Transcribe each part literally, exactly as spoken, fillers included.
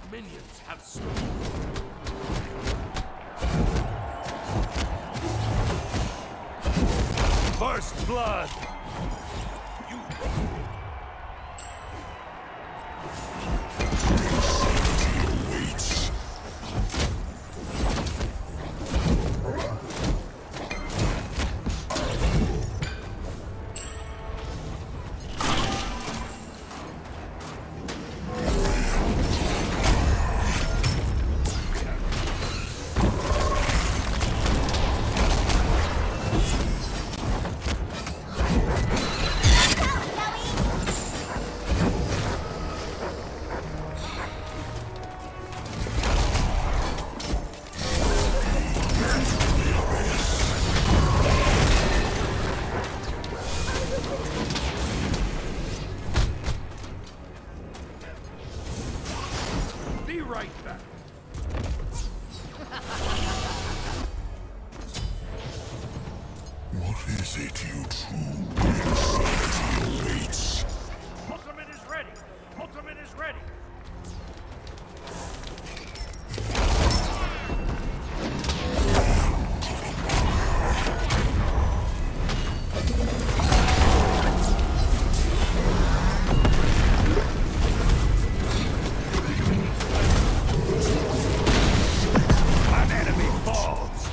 minions have slain. First blood! You... Waits. Be right back. What is it you truly anxiety awaits? Ultimate is ready. Ultimate is ready. An enemy falls.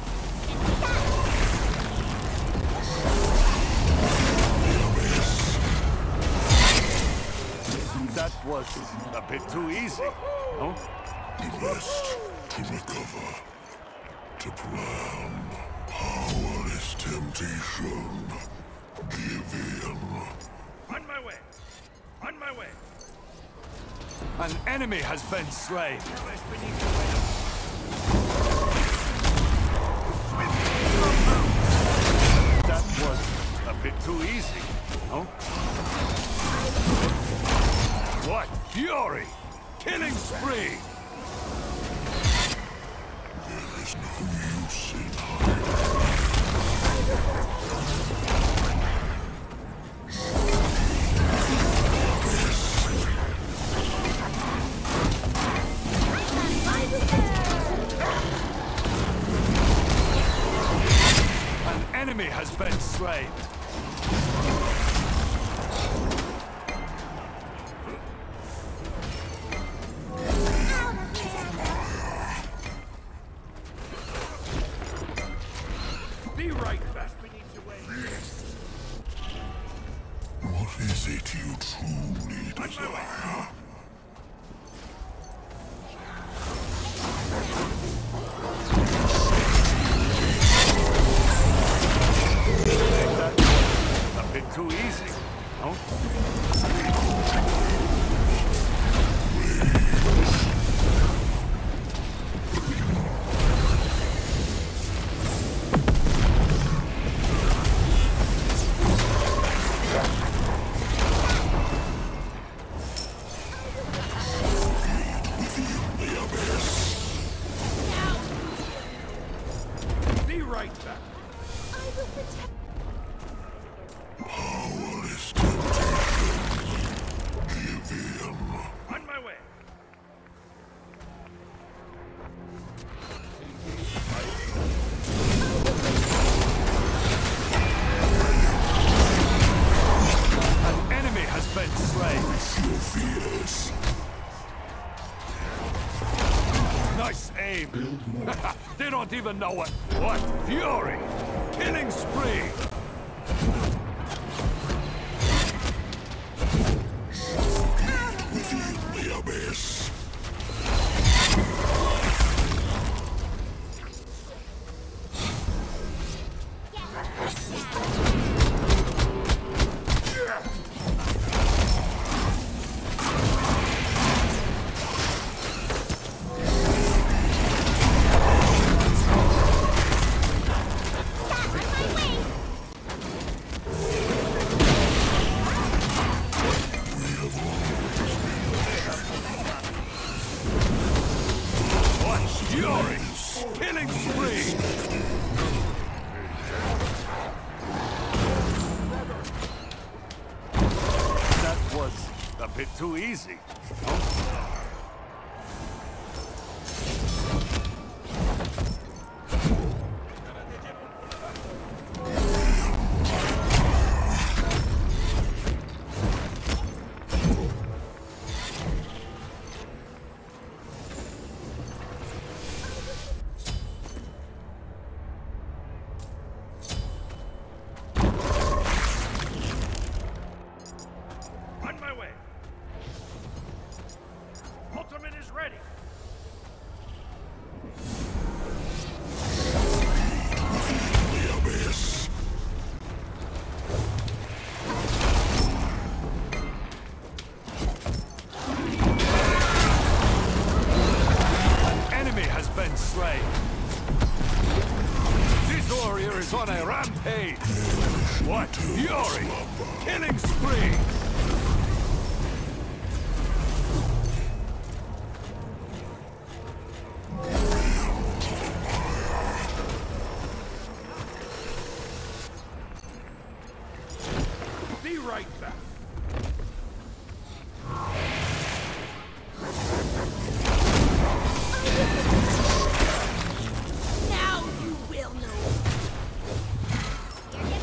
That was a bit too easy, no? To rest, to recover, to plan. Powerless temptation. Give in. On my way. On my way. An enemy has been slain. That was a bit too easy, no? What fury! Killing spree! There is no use in hiding. An enemy has been slain. Be right back. What is it you truly desire? That a bit too easy, no? Be right back. Powerless temptation. Give in. On my way. An enemy has been slain. Your fears. Nice aim. They don't even know what. What fury! Killing spree! Within the abyss. bit too easy. No? is ready. The abyss. An enemy has been slain. This warrior is on a rampage. What fury! Killing spree! Be right back. Now you will know. Here you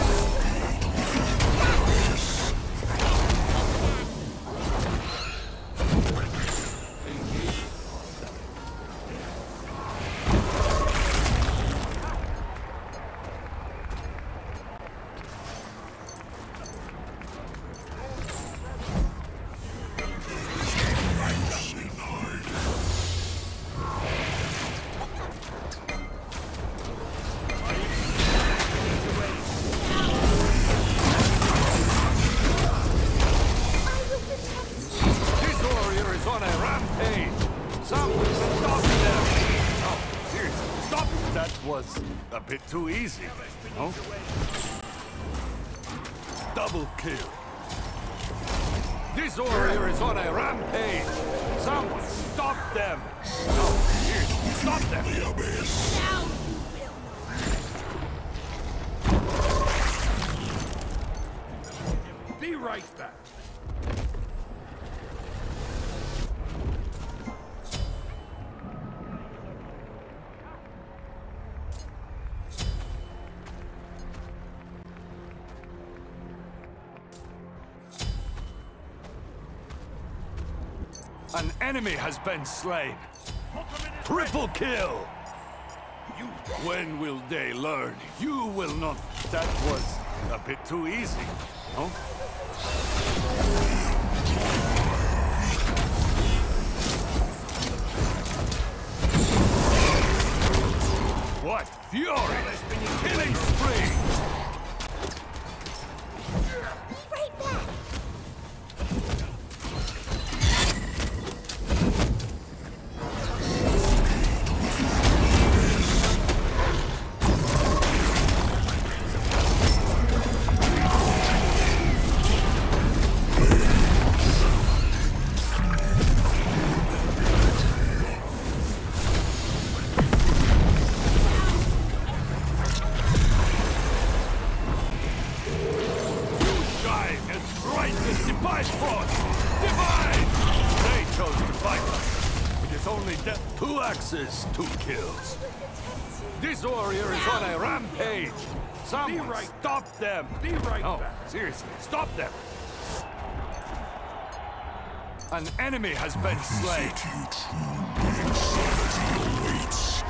This warrior is on a rampage. Someone stop them. Oh, seriously, stop. That was a bit too easy. No? Double kill. This warrior is on a rampage. Someone stop them. No, seriously, stop them. The abyss. Now you will know. Be right back. An enemy has been slain. Triple kill. You. When will they learn? You will not. That was a bit too easy. No? What fury! Killing spree! Be right back. Divine force! Divine! They chose to fight us. It is only death. Two axes, two kills. This warrior is on a rampage. Someone right. Stop them. Be right oh, back. Seriously, stop them. An enemy has been slain. Insanity awaits.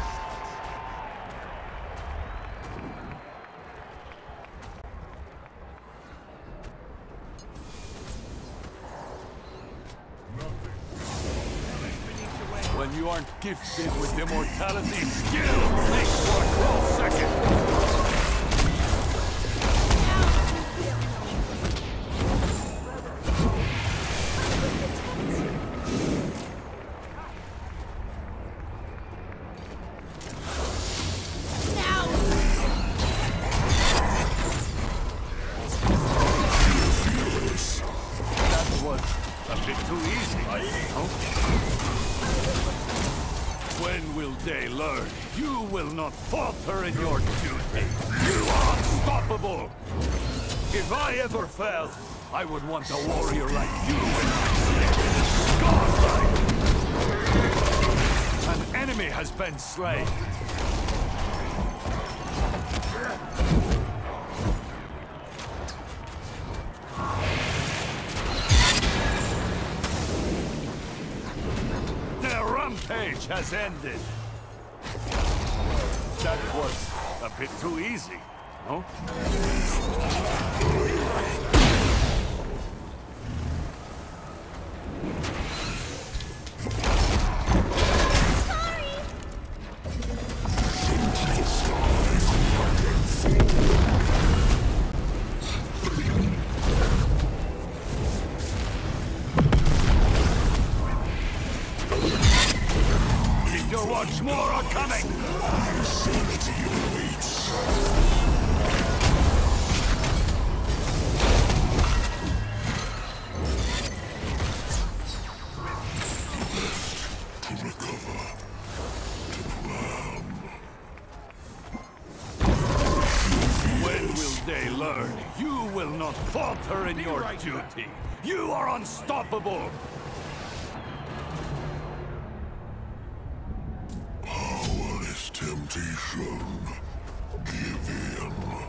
When you aren't gifted with immortality, skill makes for a close second. That was a bit too easy. Huh? When will they learn? You will not falter in your duty. You are unstoppable. If I ever fell, I would want a warrior like you in my stead. Godlike! An enemy has been slain. Rampage has ended. That was a bit too easy, no? Much more are coming! Insanity awaits. To recover. To plan. When will they learn? You will not falter in your duty. You are unstoppable! Power is temptation. Give in.